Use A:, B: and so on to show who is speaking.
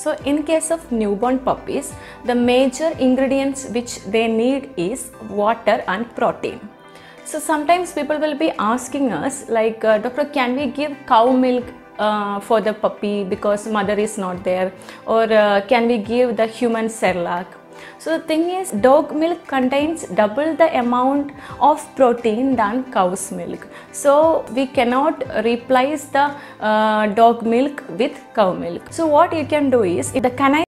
A: So in case of newborn puppies, the major ingredients which they need is water and protein. So sometimes people will be asking us like, doctor, can we give cow milk for the puppy because mother is not there, or can we give the human Cerelac? So the thing is, dog milk contains double the amount of protein than cow's milk. So we cannot replace the dog milk with cow milk. So what you can do is, if the canine